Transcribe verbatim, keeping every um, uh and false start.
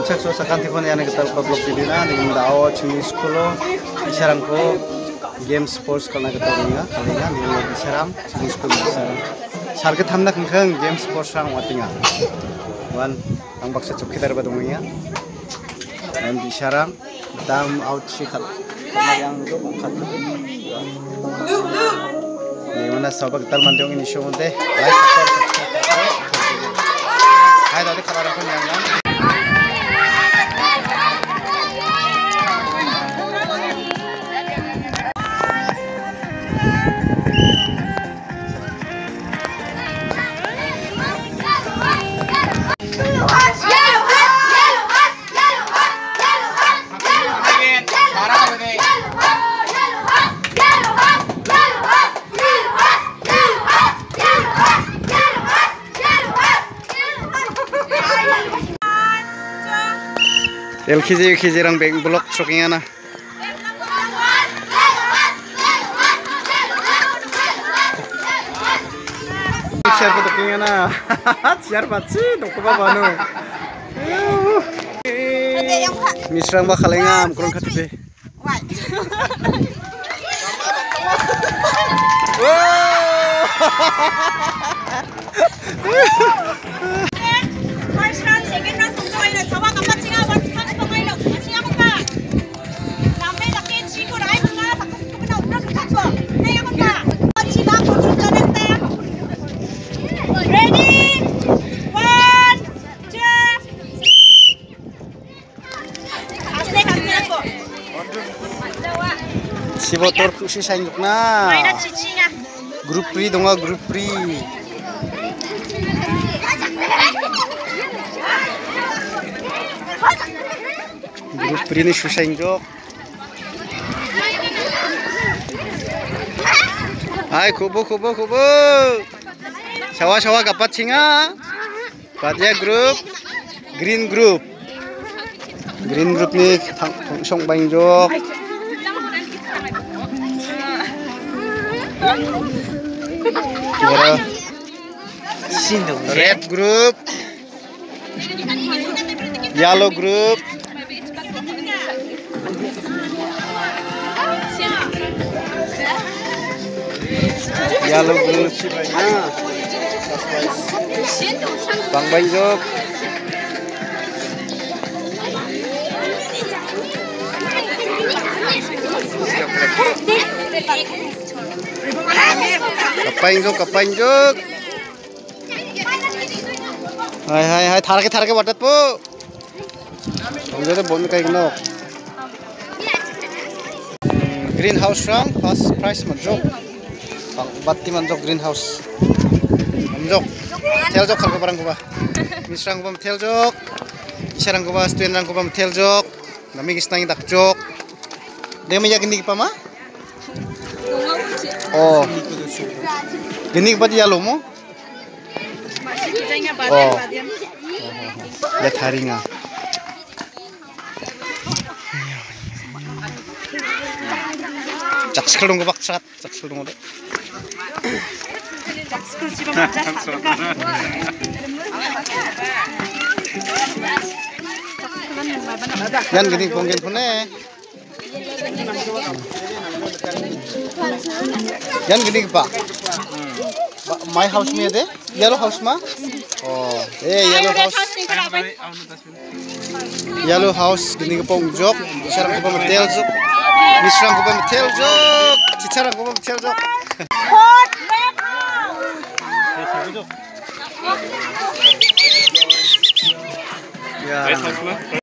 Cek suasakan tifon yang kita blog video na dengan dao cumi sekolah isyaram ko game sports kalau kita punya kali ini dengan isyaram cumi sekolah isyaram sarket hamna kengkeng game sports rang watinga wan ang baksa cuk kita dapat umumnya dan isyaram dam out sikal yang itu angkat ini mana sahabat kita mandong ini show deh like subscribe hai tadi kalau ada pun yang L K J U K J rang bank blok troking ana. Share ko troking ana. Share patsi doko ba banu. Misrang ba khalengam kron khatbe. First round, second round tunggu aja. Sawa kapat singa, one punch pakai lo. Singa muka. Lambe laki ciku rai muka. Pakai ciku kena udah kacu. Naya muka. Cina kudu jalan teh. Ready? One, two. Asli kasih aku. Si motor kusi sayuk na. Mainan cicinya. Grup free donga grup free. Grup free ni susah jok. Hai kubu kubu kubu. Sawa sawa kapat singa. Patya grup green group. Green group ni song bang jok. Kira red group, yellow group, yellow group si banyak, bang bang jok. Kapain jok, kapain jok. Hai hai hai, tharake tharake watat po. Jadi bon kayak gini. Greenhouse rang, first price manjok. Batti manjok greenhouse. Manjok. Tel jok kalau barang kuba. Misrang kuba tel jok. Isarang kuba student rang kuba tel jok. Nami kisnangi dak jok. Dia menjaga gini apa mah? Oh. Gini kepada yalo mo? Oh. Lihat harinya. Cak sekali dong bak cat, cak sekali dong deh. Yan gini pungkin pune. Yan gini pak. My house में दे yellow house में oh eh yellow house yellow house gini ke pong jok isarang ko pa tel jok misrang ko pa tel jok cicharang ko pa tel jok ya